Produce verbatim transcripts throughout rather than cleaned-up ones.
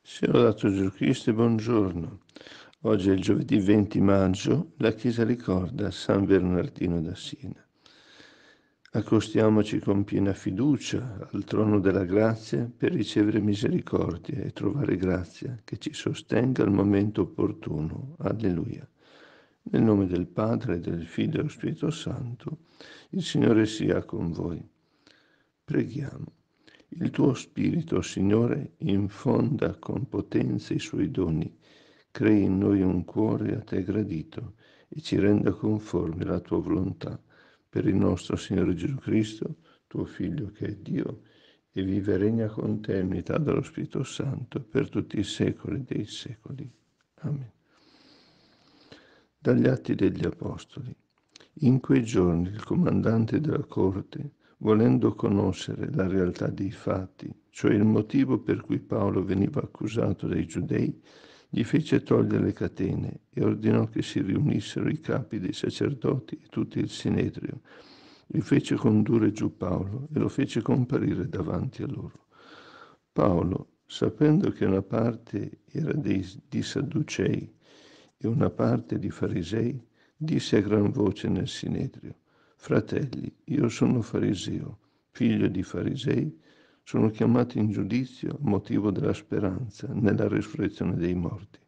Sia lodato Gesù Cristo e buongiorno. Oggi è il giovedì venti maggio, la Chiesa ricorda San Bernardino da Siena. Accostiamoci con piena fiducia al trono della grazia per ricevere misericordia e trovare grazia che ci sostenga al momento opportuno. Alleluia. Nel nome del Padre, del Figlio e dello Spirito Santo, il Signore sia con voi. Preghiamo. Il tuo Spirito, Signore, infonda con potenza i suoi doni, crei in noi un cuore a te gradito e ci renda conformi alla tua volontà. Per il nostro Signore Gesù Cristo, tuo Figlio che è Dio, e vive e regna con te in unità dello Spirito Santo per tutti i secoli dei secoli. Amen. Dagli Atti degli Apostoli. In quei giorni il comandante della corte, volendo conoscere la realtà dei fatti, cioè il motivo per cui Paolo veniva accusato dai giudei, gli fece togliere le catene e ordinò che si riunissero i capi dei sacerdoti e tutto il Sinedrio. Gli fece condurre giù Paolo e lo fece comparire davanti a loro. Paolo, sapendo che una parte era dei, di Sadducei e una parte di Farisei, disse a gran voce nel Sinedrio: Fratelli, io sono fariseo, figlio di farisei, sono chiamato in giudizio a motivo della speranza nella risurrezione dei morti.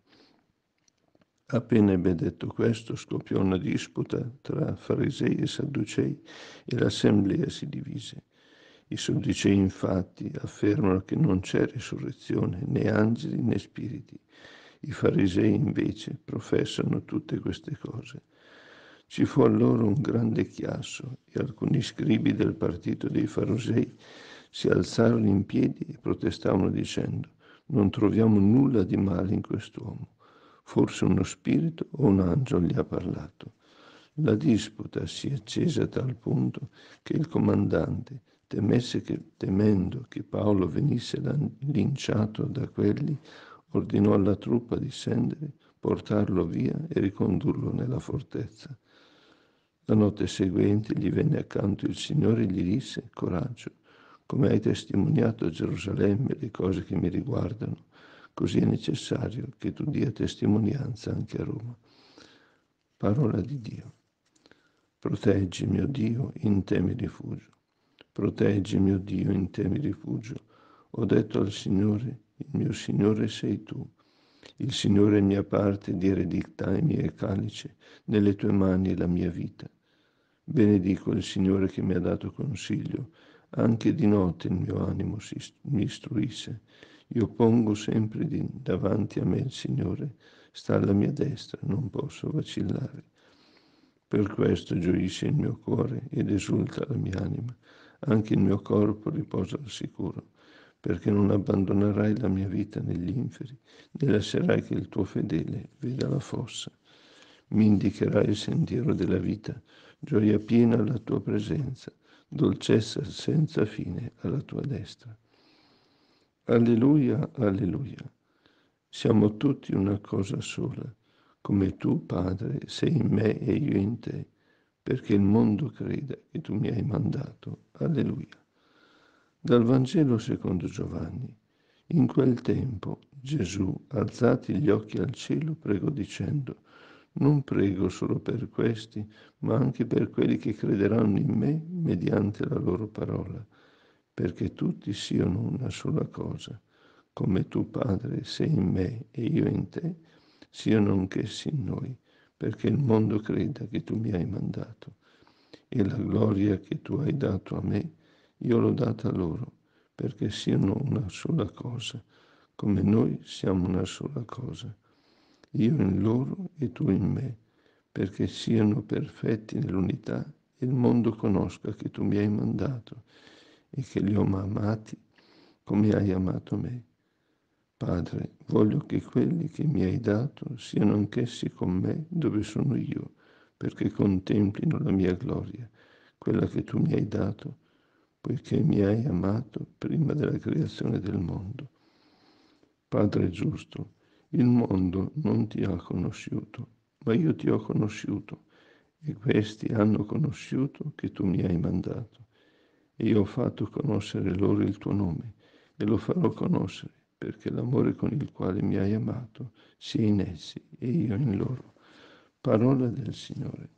Appena ebbe detto questo, scoppiò una disputa tra farisei e sadducei e l'assemblea si divise. I sadducei infatti affermano che non c'è risurrezione, né angeli né spiriti. I farisei invece professano tutte queste cose. Ci fu allora un grande chiasso e alcuni scribi del partito dei farisei si alzarono in piedi e protestavano dicendo: non troviamo nulla di male in quest'uomo. Forse uno spirito o un angelo gli ha parlato. La disputa si accese a tal punto che il comandante, temesse che, temendo che Paolo venisse linciato da quelli, ordinò alla truppa di scendere, portarlo via e ricondurlo nella fortezza. La notte seguente gli venne accanto il Signore e gli disse: coraggio, come hai testimoniato a Gerusalemme le cose che mi riguardano, così è necessario che tu dia testimonianza anche a Roma. Parola di Dio. Proteggi, mio Dio, in te mi rifugio. Proteggi, mio Dio, in te mi rifugio. Ho detto al Signore: il mio Signore sei tu. Il Signore è mia parte di eredità e mia calice, nelle tue mani è la mia vita. Benedico il Signore che mi ha dato consiglio, anche di notte il mio animo si, mi istruisse. Io pongo sempre di, davanti a me il Signore, sta alla mia destra, non posso vacillare. Per questo gioisce il mio cuore ed esulta la mia anima, anche il mio corpo riposa al sicuro, perché non abbandonerai la mia vita negli inferi, né lascerai che il tuo fedele veda la fossa. Mi indicherai il sentiero della vita, gioia piena alla tua presenza, dolcezza senza fine alla tua destra. Alleluia, alleluia. Siamo tutti una cosa sola, come tu, Padre, sei in me e io in te, perché il mondo creda che tu mi hai mandato. Alleluia. Dal Vangelo secondo Giovanni. In quel tempo Gesù, alzati gli occhi al cielo, pregò dicendo: non prego solo per questi, ma anche per quelli che crederanno in me mediante la loro parola, perché tutti siano una sola cosa, come tu, Padre, sei in me e io in te, siano anch'essi in noi, perché il mondo creda che tu mi hai mandato. E la gloria che tu hai dato a me, io l'ho data loro, perché siano una sola cosa, come noi siamo una sola cosa. Io in loro e tu in me, perché siano perfetti nell'unità e il mondo conosca che tu mi hai mandato e che li ho amati come hai amato me. Padre, voglio che quelli che mi hai dato siano anch'essi con me dove sono io, perché contemplino la mia gloria, quella che tu mi hai dato, poiché mi hai amato prima della creazione del mondo. Padre giusto, il mondo non ti ha conosciuto, ma io ti ho conosciuto, e questi hanno conosciuto che tu mi hai mandato. E io ho fatto conoscere loro il tuo nome, e lo farò conoscere, perché l'amore con il quale mi hai amato sia in essi e io in loro. Parola del Signore.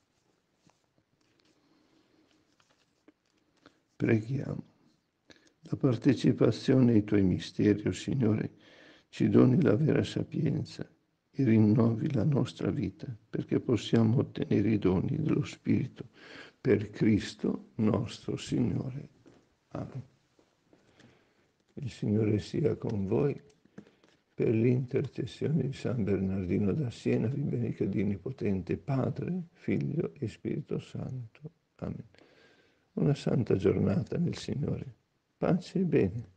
Preghiamo. La partecipazione ai tuoi misteri, o Signore, ci doni la vera sapienza e rinnovi la nostra vita perché possiamo ottenere i doni dello Spirito per Cristo nostro Signore. Amen. Il Signore sia con voi. Per l'intercessione di San Bernardino da Siena vi benedica Dio Onnipotente, Padre, Figlio e Spirito Santo. Amen. Una santa giornata nel Signore. Pace e bene.